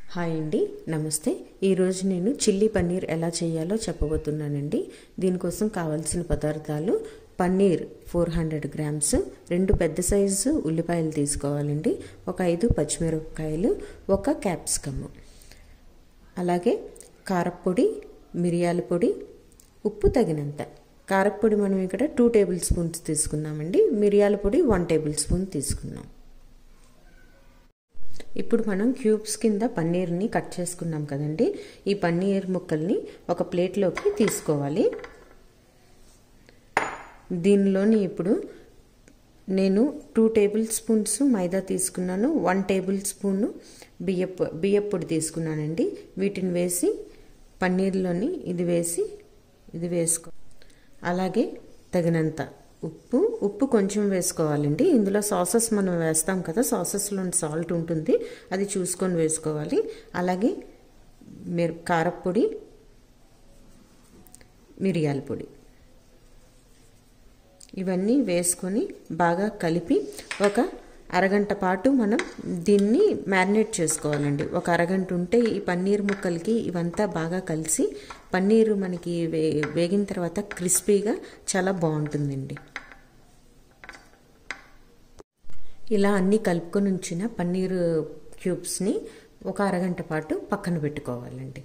Hi అండి, నమస్తే. ఈరోజు నేను చిల్లీ పన్నీర్ ఎలా చేయాలో చెప్పబోతున్నానండి. దీనికోసం కావాల్సిన పదార్థాలు: పన్నీర్ 400 గ్రామ్స్, 2 పెద్ద సైజు ఉల్లిపాయలు తీసుకోవాలండి, ఒక 5 పచ్చిమిరపకాయలు, ఒక క్యాప్సికమ్, అలాగే కారప్పొడి, మిరియాల పొడి, ఉప్పు తగినంత. కారప్పొడి మనం ఇక్కడ 2 టేబుల్ స్పూన్స్ తీసుకున్నామండి, మిరియాల పొడి 1 టేబుల్ స్పూన్ తీసుకున్నాం. ఇప్పుడు మనం క్యూబ్స్ కింద పన్నీర్ని కట్ చేసుకున్నాం కదండి. ఈ పన్నీర్ ముక్కల్ని ఒక ప్లేట్లోకి తీసుకోవాలి. దీనిలోని ఇప్పుడు నేను 2 టేబుల్ స్పూన్స్ మైదా తీసుకున్నాను, 1 టేబుల్ స్పూన్ బియ్యపు పొడి తీసుకున్నానండి. వీటిని వేసి పన్నీర్లోని ఇది వేసుకో. అలాగే తగినంత ఉప్పు కొంచెం వేసుకోవాలండి. ఇందులో సాసెస్ మనం వేస్తాం కదా, సాసెస్లో సాల్ట్ ఉంటుంది, అది చూసుకొని వేసుకోవాలి. అలాగే కారప్పొడి, మిరియాల పొడి, ఇవన్నీ వేసుకొని బాగా కలిపి ఒక అరగంట పాటు మనం దీన్ని మ్యారినేట్ చేసుకోవాలండి. ఒక అరగంట ఉంటే ఈ పన్నీర్ ముక్కలకి ఇవంతా బాగా కలిసి పన్నీరు మనకి వేగిన తర్వాత క్రిస్పీగా చాలా బాగుంటుందండి. ఇలా అన్నీ కలుపుకొని ఉంచిన పన్నీర్ క్యూబ్స్ని ఒక అరగంట పాటు పక్కన పెట్టుకోవాలండి.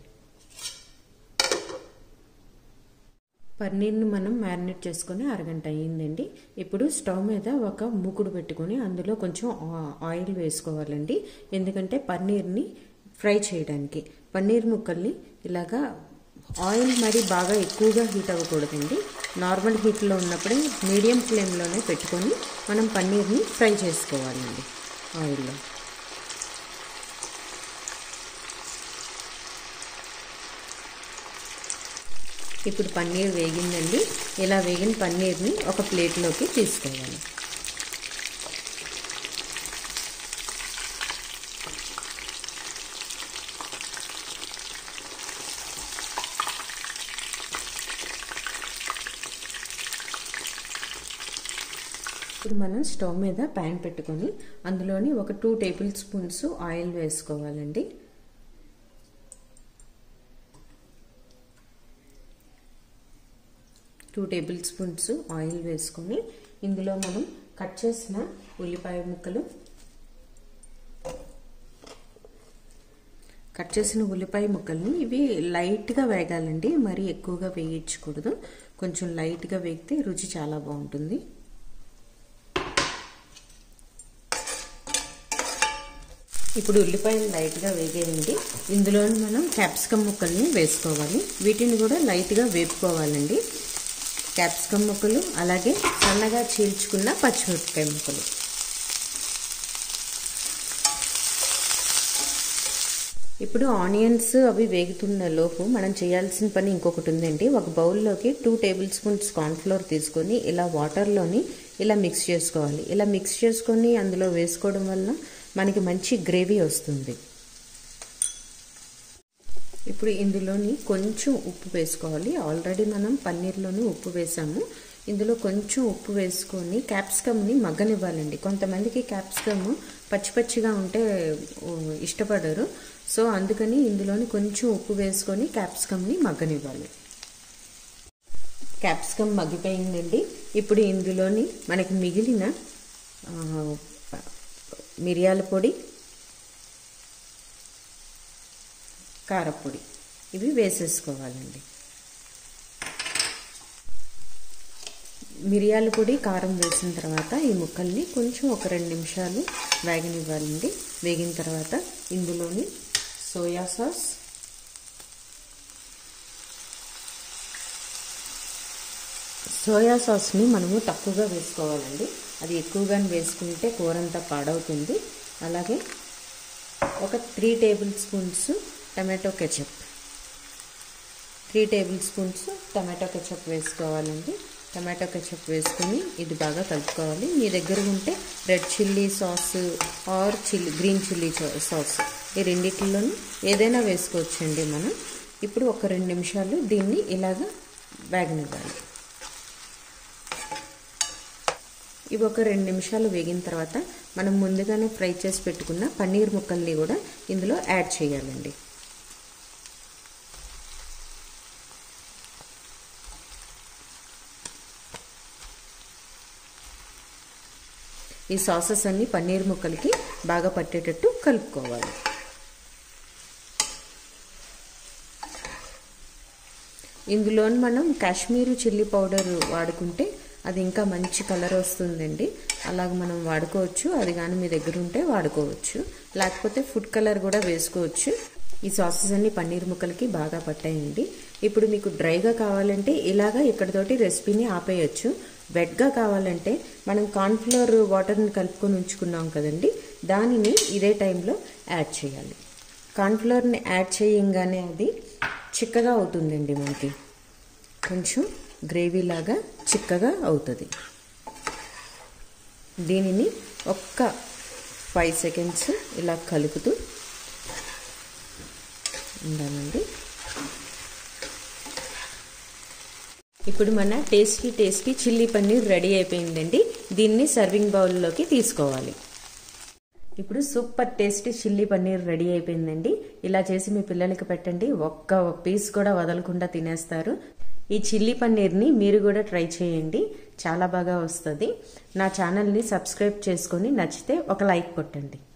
పన్నీర్ని మనం మ్యారినేట్ చేసుకొని అరగంట అయ్యిందండి. ఇప్పుడు స్టవ్ మీద ఒక మూకుడు పెట్టుకొని అందులో కొంచెం ఆయిల్ వేసుకోవాలండి. ఎందుకంటే పన్నీర్ని ఫ్రై చేయడానికి. పన్నీర్ ముక్కల్ని ఇలాగా ఆయిల్ మరి బాగా ఎక్కువగా హీట్ అవ్వకూడదండి, నార్మల్ హీట్లో ఉన్నప్పుడే మీడియం ఫ్లేమ్లోనే పెట్టుకొని మనం పన్నీర్ని ఫ్రై చేసుకోవాలండి ఆయిల్లో. ఇప్పుడు పన్నీర్ వేగిందండి. ఇలా వేగిన పన్నీర్ని ఒక ప్లేట్లోకి తీసుకోవాలి. ఇప్పుడు మనం స్టవ్ మీద ప్యాన్ పెట్టుకొని అందులోని ఒక 2 టేబుల్ స్పూన్స్ ఆయిల్ వేసుకోవాలండి. టూ టేబుల్ స్పూన్స్ ఆయిల్ వేసుకొని ఇందులో మనం కట్ చేసిన ఉల్లిపాయ ముక్కల్ని ఇవి లైట్గా వేగాలండి, మరీ ఎక్కువగా వేయించకూడదు. కొంచెం లైట్గా వేగితే రుచి చాలా బాగుంటుంది. ఇప్పుడు ఉల్లిపాయలు లైట్గా వేగేయండి. ఇందులోని మనం క్యాప్సికమ్ ముక్కల్ని వేసుకోవాలి. వీటిని కూడా లైట్గా వేపుకోవాలండి. క్యాప్సికమ్ ముక్కలు, అలాగే సన్నగా చీల్చుకున్న పచ్చిమిరపకాయ ముక్కలు. ఇప్పుడు ఆనియన్స్ అవి వేగుతున్న లోపు మనం చేయాల్సిన పని ఇంకొకటి ఉందండి. ఒక బౌల్లోకి 2 టేబుల్ స్పూన్స్ కార్న్ఫ్లోర్ తీసుకొని ఇలా వాటర్లోని ఇలా మిక్స్ చేసుకోవాలి. ఇలా మిక్స్ చేసుకొని అందులో వేసుకోవడం వల్ల మనకి మంచి గ్రేవీ వస్తుంది. ఇప్పుడు ఇందులోని కొంచెం ఉప్పు వేసుకోవాలి. ఆల్రెడీ మనం పన్నీర్లోని ఉప్పు వేసాము. ఇందులో కొంచెం ఉప్పు వేసుకొని క్యాప్సికమ్ని మగ్గనివ్వాలండి. కొంతమందికి క్యాప్సికమ్ పచ్చిగా ఉంటే ఇష్టపడరు, సో అందుకని ఇందులోని కొంచెం ఉప్పు వేసుకొని క్యాప్సికమ్ని మగ్గనివ్వాలి. క్యాప్సికమ్ మగ్గిపోయిందండి. ఇప్పుడు ఇందులోని మనకి మిగిలిన మిరియాల పొడి, కారప్పొడి ఇవి వేసేసుకోవాలండి. మిరియాల పొడి, కారం వేసిన తర్వాత ఈ ముక్కల్ని కొంచెం ఒక 2 నిమిషాలు వేగనివ్వాలండి. వేగిన తర్వాత ఇందులోని సోయా సాస్ని మనము తక్కువగా వేసుకోవాలండి. అది ఎక్కువగా వేసుకుంటే కూర అంతా పాడవుతుంది. అలాగే ఒక 3 టేబుల్ స్పూన్స్ టమాటో కెచప్ వేసుకోవాలండి. టమాటో కెచప్ వేసుకొని ఇది బాగా కలుపుకోవాలి. మీ దగ్గర ఉంటే red chilli sauce or green chilli sauce, ఈ రెండిట్లోనూ ఏదైనా వేసుకోవచ్చండి మనం. ఇప్పుడు ఒక 2 నిమిషాలు దీన్ని ఇలాగా వేగనివ్వాలి. ఇవి ఒక 2 నిమిషాలు వేగిన తర్వాత మనం ముందుగానే ఫ్రై చేసి పెట్టుకున్న పన్నీర్ ముక్కల్ని కూడా ఇందులో యాడ్ చేయాలండి. ఈ సాసెస్ అన్ని పన్నీర్ ముక్కలకి బాగా పట్టేటట్టు కలుపుకోవాలి. ఇందులో మనం కాశ్మీరీ చిల్లీ పౌడర్ వాడుకుంటే అది ఇంకా మంచి కలర్ వస్తుందండి. అలాగ మనం వాడుకోవచ్చు. అది కానీ మీ దగ్గర ఉంటే వాడుకోవచ్చు, లేకపోతే ఫుడ్ కలర్ కూడా వేసుకోవచ్చు. ఈ సాసెస్ అన్ని పన్నీర్ ముక్కలకి బాగా పట్టాయండి. ఇప్పుడు మీకు డ్రైగా కావాలంటే ఇలాగా ఇక్కడితోటి రెసిపీని ఆపేయచ్చు. వెట్గా కావాలంటే మనం కార్న్ఫ్లోర్ వాటర్ని కలుపుకొని ఉంచుకున్నాం కదండి, దానిని ఇదే టైంలో యాడ్ చేయాలి. కార్న్ఫ్లోర్ని యాడ్ చేయంగానే అది చిక్కగా అవుతుందండి. మనకి కొంచెం గ్రేవీ లాగా చిక్కగా అవుతుంది. దీనిని ఒక్క 5 సెకండ్స్ ఇలా కలుపుతూ ఉండాలండి. ఇప్పుడు మన టేస్టీ చిల్లీ పన్నీర్ రెడీ అయిపోయిందండి. దీన్ని సర్వింగ్ బౌల్లోకి తీసుకోవాలి. ఇప్పుడు super tasty chilli paneer ready అయిపోయిందండి. ఇలా చేసి మీ పిల్లలకి పెట్టండి, ఒక్క పీస్ కూడా వదలకుండా తినేస్తారు. ఈ చిల్లీ పన్నీర్ని మీరు కూడా ట్రై చేయండి, చాలా బాగా వస్తుంది. నా ఛానల్ని సబ్స్క్రైబ్ చేసుకొని నచ్చితే ఒక లైక్ కొట్టండి.